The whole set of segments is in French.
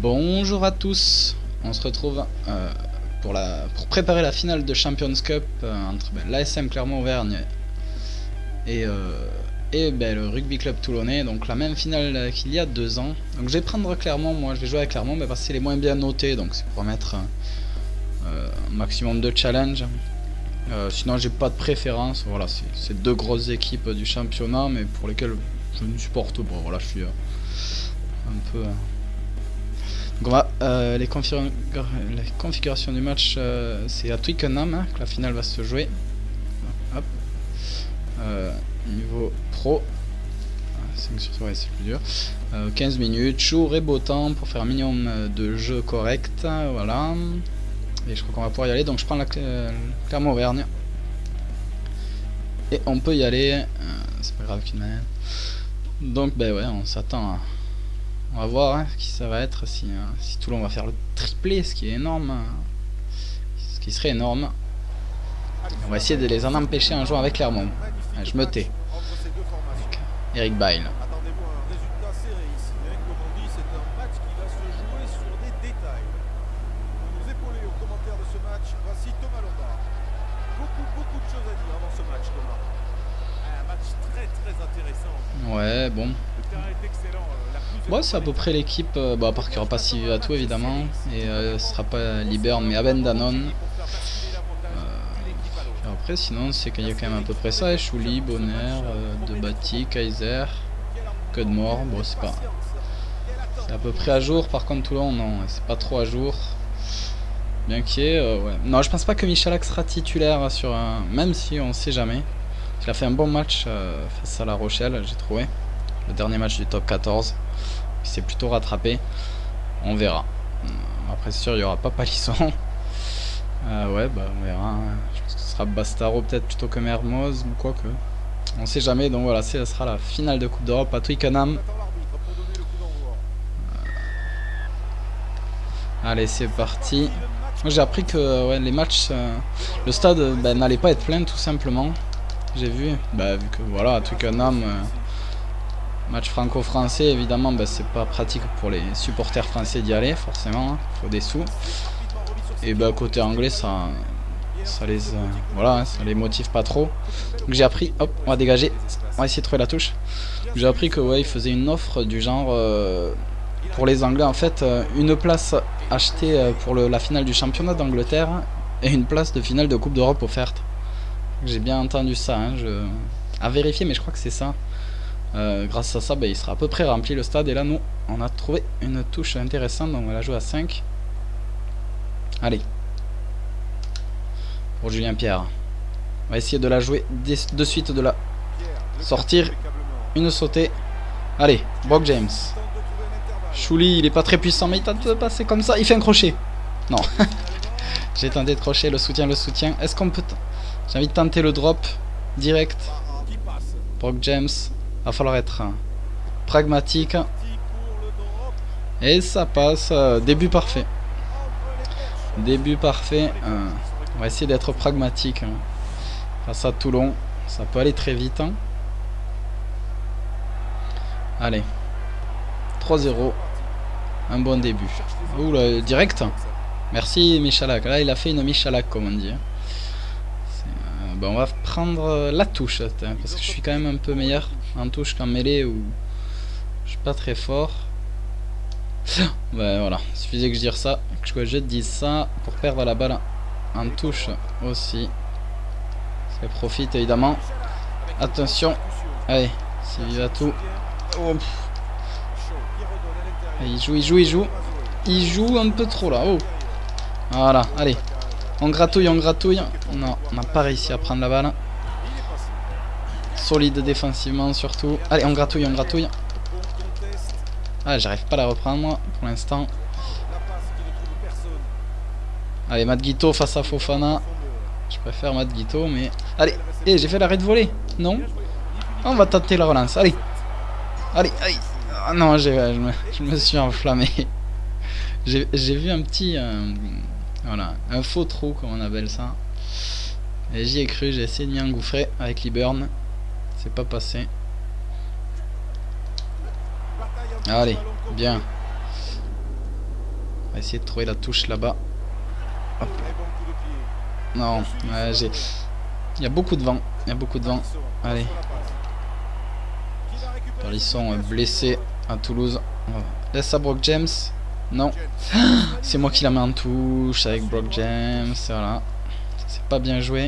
Bonjour à tous, on se retrouve pour préparer la finale de Champions Cup entre l'ASM Clermont-Auvergne et le Rugby Club Toulonnais, donc la même finale qu'il y a 2 ans. Donc je vais prendre Clermont, moi je vais jouer avec Clermont parce que c'est les moins bien notés, donc c'est pour mettre un maximum de challenge. Sinon j'ai pas de préférence, voilà, c'est 2 grosses équipes du championnat mais pour lesquelles je ne supporte pas, voilà, je suis un peu... Donc on va, les configurations du match, c'est à Twickenham hein, que la finale va se jouer. Hop. Niveau pro, 5 sur 3, ouais, c'est plus dur. 15 minutes, jour et beau temps pour faire un minimum de jeu correct, voilà. Et je crois qu'on va pouvoir y aller, donc je prends la Clermont-Auvergne. Et on peut y aller, c'est pas grave qu'une manette. Donc ben ouais, on s'attend à... On va voir hein, qui ça va être, si Toulon va faire le triplé, ce qui est énorme. Ce qui serait énorme. On va essayer de les en empêcher en jouant avec Clermont. Je me tais. Avec Eric Bail. Ouais, bon. Ouais, c'est à peu près l'équipe, à part qu'il n'y aura pas Sivivatou évidemment, et ce sera pas Liburn mais Abendanon. Après sinon c'est qu'il y a quand même à peu près ça, Chouli, Bonner, Debati, Kaiser, Cudmore, bon c'est pas... C'est à peu près à jour, par contre Toulon non, c'est pas trop à jour. Bien qu'il y ait, ouais. Non je pense pas que Michalak sera titulaire sur un... Même si on sait jamais. Il a fait un bon match face à La Rochelle, j'ai trouvé. Le dernier match du top 14. Il s'est plutôt rattrapé. On verra. Après c'est sûr il n'y aura pas Palisson. Ouais bah on verra. Je pense que ce sera Bastaro peut-être plutôt que Mermoz ou quoi que. On sait jamais, donc voilà, ce sera la finale de Coupe d'Europe à Twickenham. Allez c'est parti. Moi j'ai appris que ouais, les matchs, le stade n'allait pas être plein tout simplement. J'ai vu, vu que voilà à Twickenham, match franco-français évidemment, c'est pas pratique pour les supporters français d'y aller forcément, hein, faut des sous. Et côté anglais ça les voilà, ça les motive pas trop. Donc j'ai appris, hop, on va dégager, on va essayer de trouver la touche. J'ai appris que ouais, ils faisaient une offre du genre pour les Anglais en fait, une place achetée pour la finale du championnat d'Angleterre et une place de finale de Coupe d'Europe offerte. J'ai bien entendu ça, hein, à vérifier, mais je crois que c'est ça. Grâce à ça, il sera à peu près rempli le stade. Et là, nous, on a trouvé une touche intéressante, donc on va la jouer à 5. Allez. Pour Julien Pierre. On va essayer de la jouer de suite, de la sortir. Une sautée. Allez, Brock James. Chouli, il est pas très puissant, mais il tente de passer comme ça. Il fait un crochet. Non. J'ai tenté de crocher, le soutien. Est-ce qu'on peut... J'ai envie de tenter le drop direct. Brock James. Va falloir être pragmatique. Et ça passe. Début parfait. Début parfait. On va essayer d'être pragmatique. Face à Toulon. Ça peut aller très vite. Allez. 3-0. Un bon début. Ouh là, direct. Merci Michalak. Là il a fait une Michalak comme on dit. On va prendre la touche parce que je suis quand même un peu meilleur en touche qu'en mêlée où je suis pas très fort. Voilà, il suffisait que je dise ça, que je dise ça pour perdre la balle en touche aussi. Ça profite évidemment. Attention, allez, Sivivatou. Oh. Il joue un peu trop là. Oh. Voilà, allez. On gratouille. Non, on n'a pas réussi à prendre la balle. Solide défensivement surtout. Allez, on gratouille. Ah, j'arrive pas à la reprendre pour l'instant. Allez, Matt Guito face à Fofana. Je préfère Matt Guito, mais... Allez, j'ai fait l'arrêt de volée. Non. On va tenter la relance. Allez. Ah non, je me suis enflammé. J'ai vu un petit... Voilà, un faux trou comme on appelle ça. Et j'y ai cru, j'ai essayé de m'y engouffrer avec Liburn. C'est pas passé. Allez, bien. va essayer de trouver la touche là-bas. Non, j'ai... Il y a beaucoup de vent. Il y a beaucoup de vent. Allez. Ils sont blessés à Toulouse. Laisse à Brock James. Non. C'est moi qui la mets en touche avec Brock James. Voilà. C'est pas bien joué.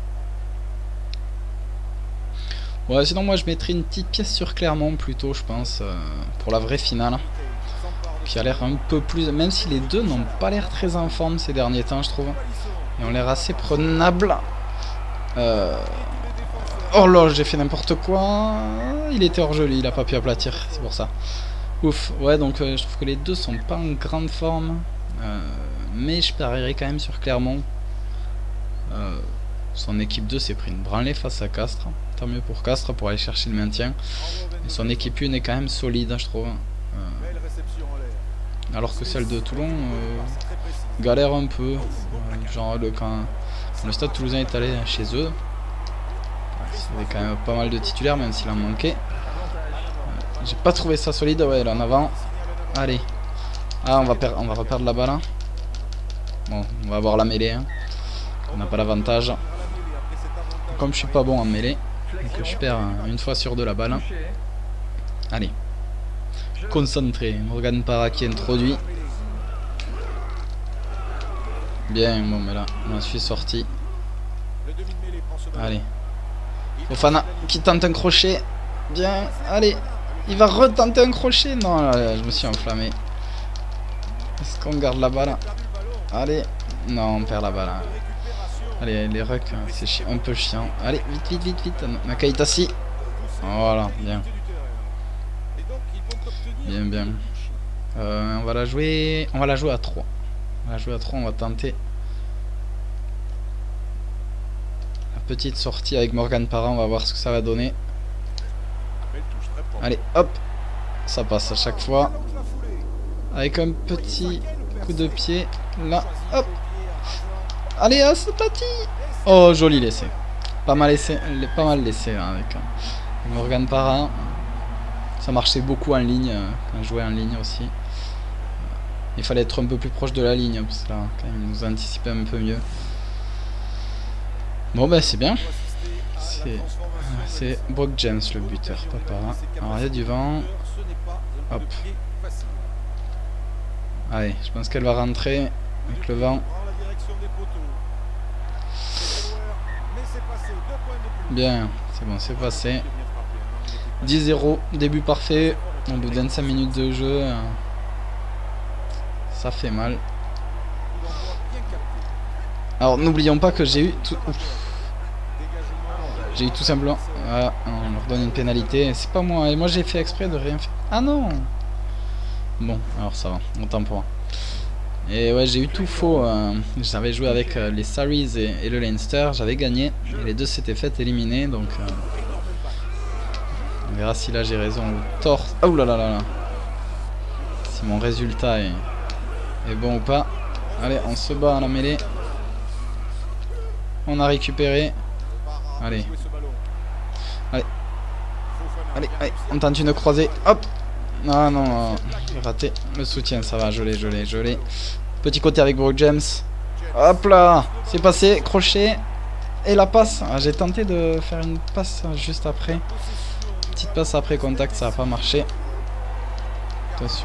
Ouais, sinon moi je mettrais une petite pièce sur Clermont plutôt, je pense, pour la vraie finale. Qui a l'air un peu plus... Même si les deux n'ont pas l'air très en forme ces derniers temps, je trouve. Ils ont l'air assez prenables. Oh là, j'ai fait n'importe quoi. Il était hors jeu, lui, il a pas pu aplatir, c'est pour ça. Ouf, ouais, donc je trouve que les deux sont pas en grande forme. Mais je parierais quand même sur Clermont. Son équipe 2 s'est pris une branlée face à Castres. Tant mieux pour Castres pour aller chercher le maintien. Et son équipe 1 est quand même solide, je trouve. Alors que celle de Toulon galère un peu. Genre quand le Stade Toulousain est allé chez eux, il y avait quand même pas mal de titulaires, même s'il en manquait. J'ai pas trouvé ça solide. Ouais, là en avant. Allez. Ah, on va reperdre la balle. Bon, on va avoir la mêlée. Hein. On n'a pas l'avantage. Comme je suis pas bon en mêlée, donc je perds une fois sur deux la balle. Allez. Concentré. Morgan Parra qui introduit. Bien, bon, mais là, on suis sorti. Allez. Fofana qui tente un crochet. Bien, allez. Il va retenter un crochet. Non, là, je me suis enflammé. Est-ce qu'on garde la balle? Allez. Non, on perd la balle. Allez, les rucks, c'est un peu chiant. Allez, vite, vite, vite, vite. Makaitasi. Voilà, bien. Bien, bien. On va la jouer. On va la jouer à 3. On va jouer à 3, on va tenter la petite sortie avec Morgan Parra, on va voir ce que ça va donner. Allez, hop, ça passe à chaque fois. Avec un petit coup de pied, là, hop. Allez, c'est parti. Oh, joli laissé. Pas mal laissé hein, avec Morgan Parra. Ça marchait beaucoup en ligne, quand je jouais en ligne aussi. Il fallait être un peu plus proche de la ligne, parce que là, quand même, il nous anticipait un peu mieux. Bon, ben c'est bien. C'est Brock James le buteur, papa. Alors, il y a du vent. Hop. Allez, je pense qu'elle va rentrer avec le vent. Bien, c'est bon, c'est passé. 10-0, début parfait. Au bout de 25 minutes de jeu. Ça fait mal. Alors n'oublions pas que j'ai eu tout... J'ai eu tout simplement... Voilà, on leur donne une pénalité. C'est pas moi. Et moi j'ai fait exprès de rien faire. Ah non. Bon, alors ça va. Autant pour moi. Et ouais, j'ai eu tout faux. J'avais joué avec les Saris et le Leinster. J'avais gagné. Et les deux s'étaient fait éliminer. Donc... on verra si là j'ai raison ou tort. Oh là là là là. Si mon résultat est bon ou pas. Allez, on se bat à la mêlée. On a récupéré. Allez. Allez. Allez, allez. On tente une croisée. Hop. Ah non, non. J'ai raté le soutien. Ça va, je l'ai. Petit côté avec Brock James. Hop là. C'est passé. Crochet. Et la passe. Ah, j'ai tenté de faire une passe juste après. Petite passe après contact. Ça n'a pas marché. Attention.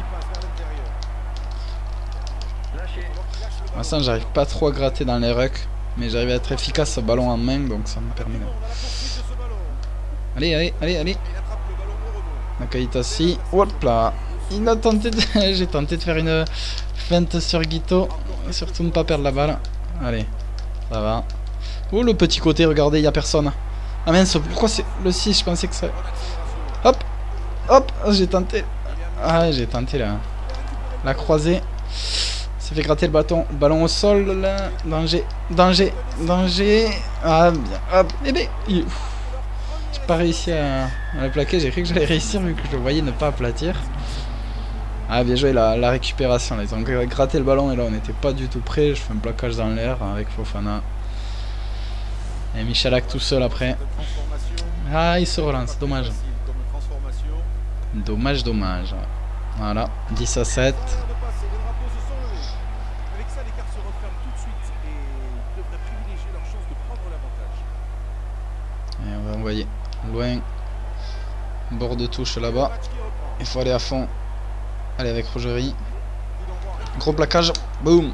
Pour l'instant, j'arrive pas trop à gratter dans les rucks, mais j'arrive à être efficace au ballon en main, donc ça me permet de... Allez, allez, allez, allez. Nakaitasi. Hop là. Il a tenté de... J'ai tenté de faire une feinte sur Guito. Surtout ne pas perdre la balle. Allez, ça va. Oh, le petit côté, regardez, il n'y a personne. Ah mince, pourquoi c'est le 6? Je pensais que ça... Hop. Hop, j'ai tenté. Ah, j'ai tenté la croisée. Ça fait gratter le ballon au sol là. Danger, danger, danger. Ah bien, hop, bébé. J'ai pas réussi à le plaquer, j'ai cru que j'allais réussir vu que je le voyais ne pas aplatir. Ah bien joué la récupération, là. Ils ont gratté le ballon et là on n'était pas du tout prêt. Je fais un plaquage dans l'air avec Fofana. Et Michalak tout seul après. Ah il se relance, dommage. Dommage, dommage. Voilà, 10-7. envoyer loin. Bord de touche là-bas. Il faut aller à fond. Allez avec Rogerie. Gros plaquage. Boum.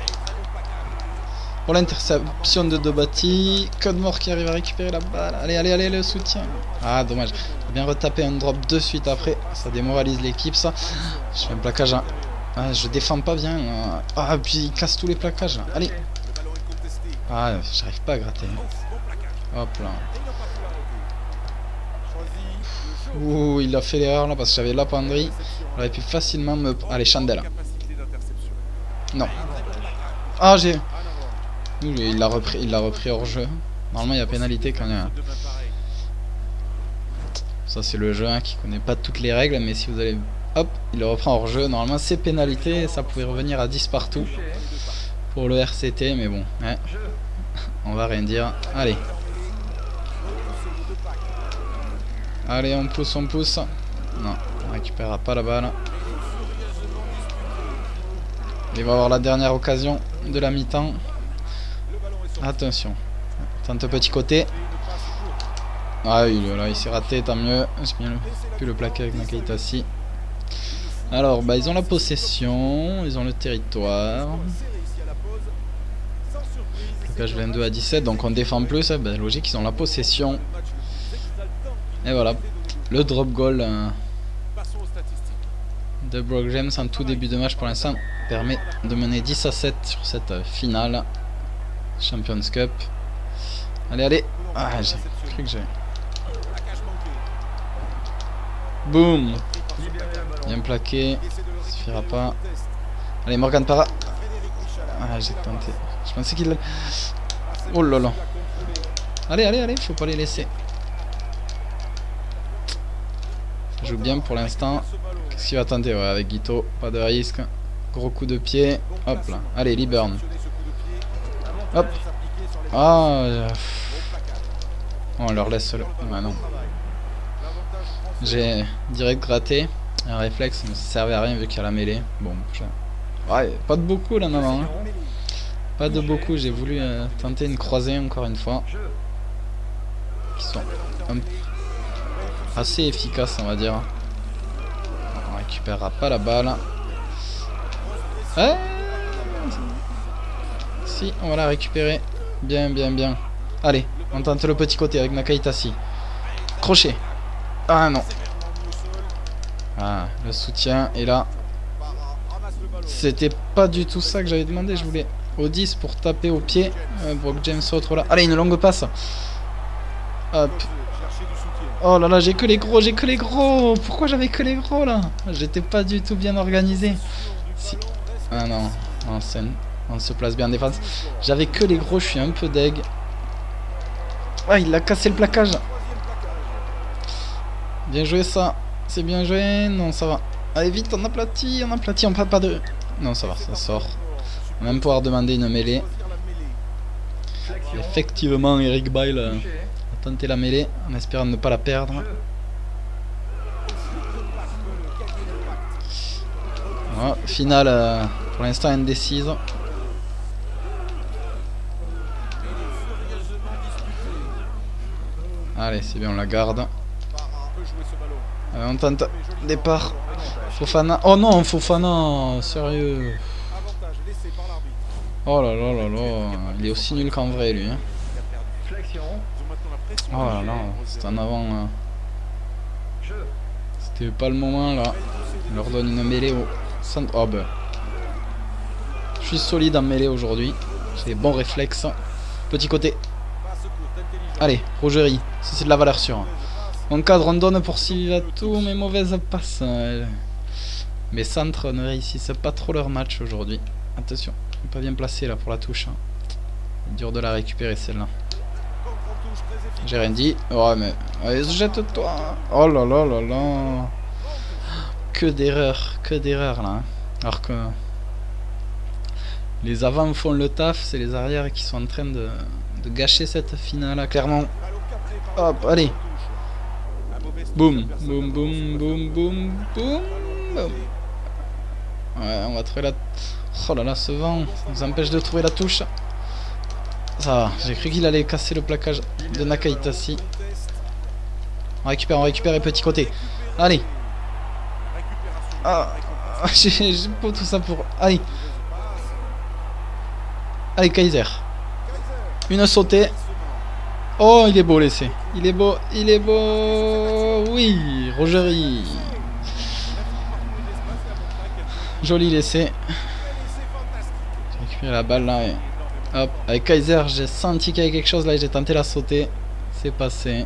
Pour l'interception de Dobati. Codemore qui arrive à récupérer la balle. Allez, allez, allez, le soutien. Ah, dommage. Faut bien retaper un drop de suite après. Ça démoralise l'équipe, ça. Je fais un plaquage. Ah, je défends pas bien. Ah, puis il casse tous les plaquages. Allez. Ah, j'arrive pas à gratter. Hop là. Ouh, il a fait l'erreur là parce que j'avais la penderie. J'aurais pu facilement me... Allez, Chandelle. Non. Ah, j'ai... Il l'a repris hors jeu. Normalement, il y a pénalité quand il y a... Ça, c'est le jeu hein, qui connaît pas toutes les règles. Mais si vous allez... Hop, il le reprend hors jeu. Normalement, c'est pénalité. Ça pouvait revenir à 10 partout pour le RCT. Mais bon, hein, on va rien dire. Allez. Allez, on pousse, on pousse. Non, on récupérera pas la balle. Il va avoir la dernière occasion de la mi-temps. Attention. Tente petit côté. Ah oui, là, il s'est raté, tant mieux. J'ai bien pu le plaquer avec Nakaitasi. Alors, bah, ils ont la possession. Ils ont le territoire. Placage 22 à 17, donc on défend plus. Bah, logique, ils ont la possession. Et voilà, le drop goal de Brock James en tout début de match pour l'instant permet de mener 10 à 7 sur cette finale Champions Cup. Allez, allez. Ah, j'ai cru que j'ai... Boum. Bien plaqué. Ça suffira pas. Allez, Morgan Parra. Ah, j'ai tenté. Je pensais qu'il... Oh là là. Allez, allez, allez, faut pas les laisser. Ça joue bien pour l'instant. Qu'est-ce qu'il va tenter? Ouais, avec Guito, pas de risque. Gros coup de pied. Hop là. Allez, Liburn. Hop. Ah. On leur laisse le... Ah non. J'ai direct gratté. Un réflexe, mais ça servait à rien vu qu'il y a la mêlée. Bon, ouais, pas de beaucoup là, non, hein. Pas de beaucoup. J'ai voulu tenter une croisée encore une fois. Qui sont assez efficaces, on va dire. On récupérera pas la balle. Si, on va la récupérer. Bien, bien, bien. Allez, on tente le petit côté avec Nakaitasi. Crochet. Ah non. Ah, le soutien est là. C'était pas du tout ça que j'avais demandé. Je voulais au 10 pour taper au pied. Brock James autre là. Allez, une longue passe. Hop. Oh là là, j'ai que les gros, j'ai que les gros. Pourquoi j'avais que les gros là? J'étais pas du tout bien organisé. Si. Ah non, on se place bien en défense. J'avais que les gros, je suis un peu deg. Ah, il a cassé le plaquage. Bien joué ça. C'est bien joué. Non, ça va. Allez vite, on aplatit, on parle pas de... Non, ça va, ça sort. On va même pouvoir demander une mêlée. Effectivement, Eric Bile a tenté la mêlée en espérant ne pas la perdre. Voilà, finale pour l'instant indécise. Allez, c'est bien, on la garde. Allez, on tente départ. Fofana. Oh non, Fofana, sérieux. Oh là là là là, il est aussi nul qu'en vrai lui. Hein. Oh là là, c'est en avant. C'était pas le moment là. On leur donne une mêlée au centre. Oh ben. Je suis solide en mêlée aujourd'hui. J'ai des bons réflexes. Petit côté. Allez, Rogerie. Ça c'est de la valeur sûre. On cadre, on donne pour Sylvatou, mais mauvaise passe. Mes centres ne réussissent pas trop leur match aujourd'hui. Attention, pas bien placé là pour la touche. Dur de la récupérer celle-là. J'ai rien dit. Oh mais, allez, jette-toi. Oh là là là là. Que d'erreurs là. Hein. Alors que les avants font le taf, c'est les arrières qui sont en train de gâcher cette finale là, clairement. Hop, allez. Boum, boum, boum, boum, boum, boum, boum. Ouais, on va trouver la... Oh là là, ce vent nous empêche de trouver la touche. Ça va, j'ai cru qu'il allait casser le plaquage de Nakaitasi. On récupère les petits côtés. Allez. Ah, j'ai pas tout ça pour... Allez. Allez, Kaiser. Une sautée. Oh, il est beau l'essai. Il est beau. Oui, Rogerie. Joli l'essai. J'ai récupéré la balle là. Et... Hop, avec Kaiser, j'ai senti qu'il y avait quelque chose là et j'ai tenté la sauter. C'est passé.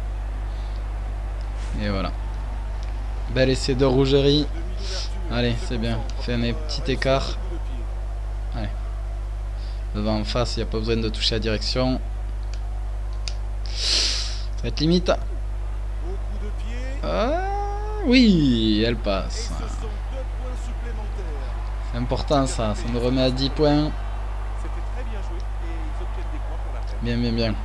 Et voilà. Bel essai de Rougerie. Allez, c'est bien. Fait un petit écart. Allez. Devant en face, il n'y a pas besoin de toucher la direction. Ça va être limite. Ah, oui, elle passe. C'est important ça. Ça nous remet à 10 points. Bien.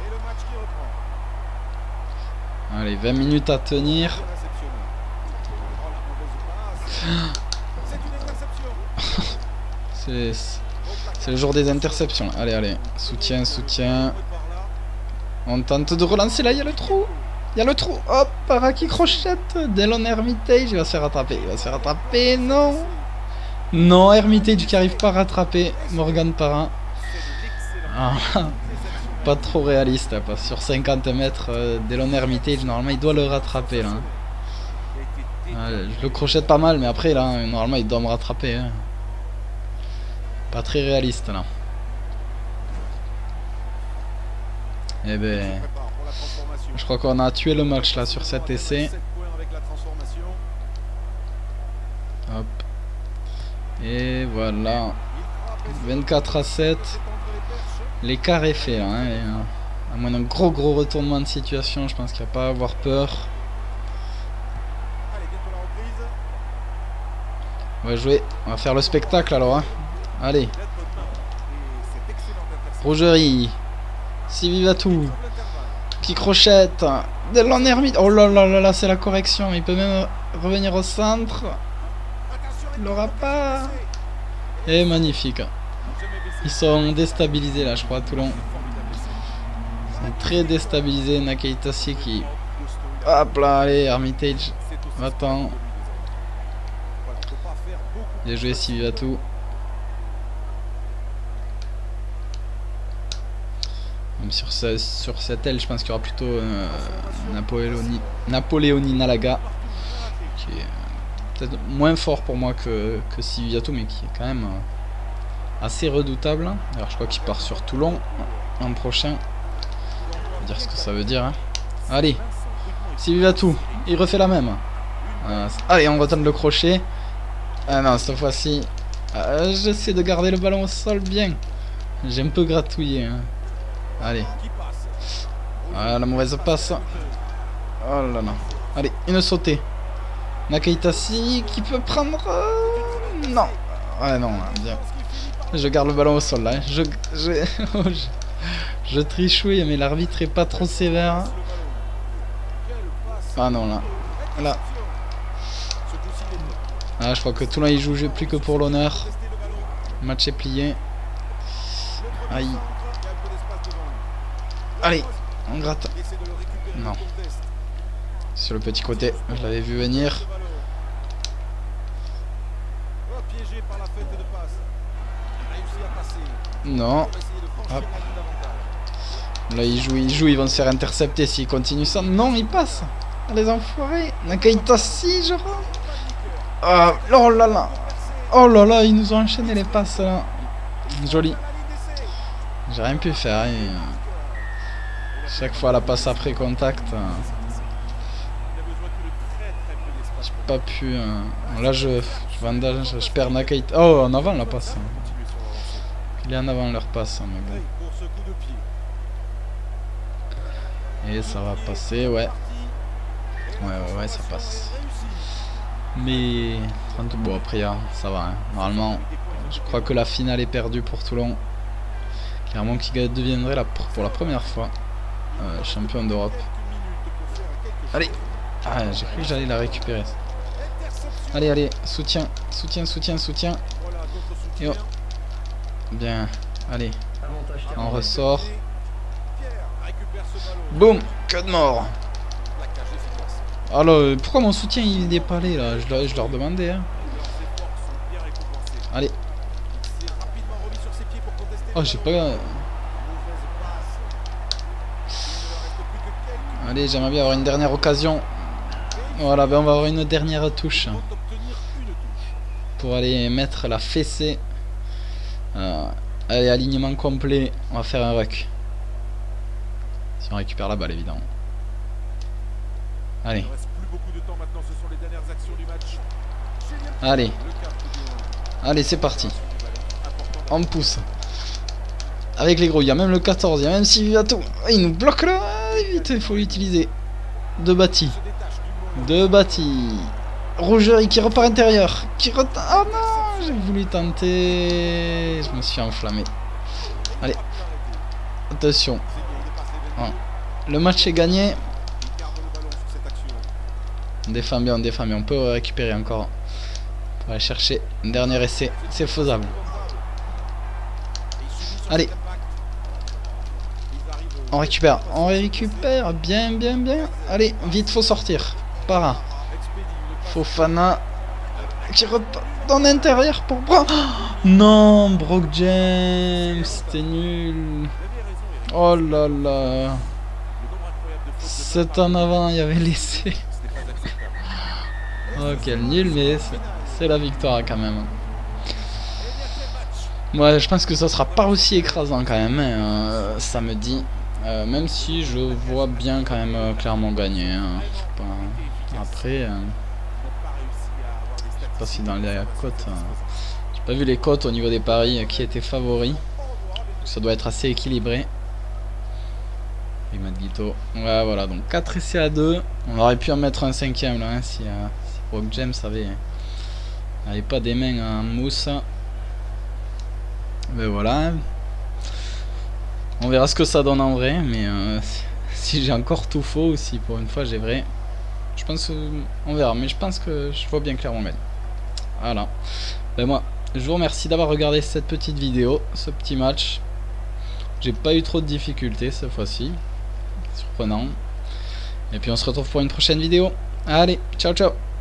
Allez, 20 minutes à tenir. C'est le jour des interceptions. Allez. Soutien. On tente de relancer là, il y a le trou. Hop, Parra qui crochette. Delon Hermitage, il va se faire rattraper. Non, Hermitage qui arrive pas à rattraper Morgan Parra. Ah, pas trop réaliste, pas sur 50 mètres. Delon Hermitage, normalement il doit le rattraper là. Je le crochette pas mal, mais après là, normalement il doit me rattraper. Hein. Pas très réaliste là. Eh ben, je crois qu'on a tué le match là sur cet essai. Hop. Et voilà. 24-7. L'écart est fait là. Hein, à moins d'un gros retournement de situation, je pense qu'il n'y a pas à avoir peur. On va jouer. On va faire le spectacle alors. Hein. Allez. Rougerie. Sivivatu. Qui crochette. Delon Hermitage. Oh là, c'est la correction. Il peut même revenir au centre. Il l'aura pas. Et magnifique. Ils sont déstabilisés là, je crois, à Toulon. Ils sont très déstabilisés. Nakaitasi qui... Hop là, allez, Hermitage. Attends. Il a joué Sivivatu. Sur cette aile, je pense qu'il y aura plutôt Napoléoni Nalaga, qui est peut-être moins fort pour moi que Sivivatu, mais qui est quand même assez redoutable. Alors je crois qu'il part sur Toulon en prochain. On va dire ce que ça veut dire. Hein. Allez, Sivivatu, il refait la même. Allez, on retente le crochet. Ah non, cette fois-ci, j'essaie de garder le ballon au sol bien. J'ai un peu gratouillé. Hein. Allez. Ah, la mauvaise passe. Oh là là. Allez, une sautée. Nakaitasi qui peut prendre... Non. Ouais, non, bien. Je garde le ballon au sol là. Je trichouille, mais l'arbitre est pas trop sévère. Ah non, là. Là. Ah, je crois que Toulon il joue plus que pour l'honneur. Le match est plié. Aïe. Allez, on gratte. Non. Sur le petit côté, je l'avais vu venir. Non. Hop. Là, ils jouent, ils vont se faire intercepter s'ils continuent ça. Non, ils passent. Les enfoirés. Nakaitasi, je rentre. Oh là là. Oh là là, ils nous ont enchaîné les passes là. Joli. J'ai rien pu faire. Chaque fois la passe après contact. J'ai pas pu. Là je vandage, je perds Nakaitasi. Oh, en avant la passe. Il est en avant leur passe. Mais bon. Et ça va passer, ouais. Ouais, ça passe. Mais bon, après ça va. Hein. Normalement, je crois que la finale est perdue pour Toulon. Clairement qui deviendrait pour la première fois champion d'Europe. Allez. Ah, j'ai cru que j'allais la récupérer. Allez, soutien. Et oh. Bien, allez. On ressort. Boum, que de mort. Alors, pourquoi mon soutien il n'est pas allé là? Je leur demandais. Hein. Allez. Oh, j'ai pas... Allez, j'aimerais bien avoir une dernière occasion. Voilà, ben on va avoir une dernière touche. Pour aller mettre la fessée. Allez, alignement complet. On va faire un ruck. Si on récupère la balle, évidemment. Allez. Allez. Allez, c'est parti. On pousse. Avec les gros, il y a même le 14, il y a même Siviato. Il nous bloque là. Vite, il faut l'utiliser. Deux bâtis. Deux bâtis. Rougerie qui repart intérieur. Oh non, j'ai voulu tenter. Je me suis enflammé. Allez. Attention. Oh. Le match est gagné. On défend bien, on défend bien. On peut récupérer encore. On va aller chercher un dernier essai. C'est faisable. Allez. On récupère. On récupère. Bien, bien, bien. Allez, vite, faut sortir. Para. Fofana. Qui repart dans l'intérieur pour Brock. Oh non, Brock James. C'était nul. Oh là là. C'est en avant, il y avait laissé. Oh, quel nul, mais c'est la victoire quand même. Moi, je pense que ça sera pas aussi écrasant quand même, hein, samedi. Même si je vois bien quand même clairement gagner. Hein. Après, je sais pas si dans les cotes, j'ai pas vu les cotes au niveau des paris qui étaient favoris. Ça doit être assez équilibré. Et Madguito. Ouais, voilà, donc 4 essais à 2. On aurait pu en mettre un 5ème là, hein, si Brock James avait pas des mains en mousse. Mais voilà. On verra ce que ça donne en vrai, mais si j'ai encore tout faux ou si pour une fois j'ai vrai, je pense on verra, mais je pense que je vois bien clairement gagner. Voilà. Ben moi, je vous remercie d'avoir regardé cette petite vidéo, ce petit match. J'ai pas eu trop de difficultés cette fois-ci, surprenant. Et puis on se retrouve pour une prochaine vidéo. Allez, ciao ciao.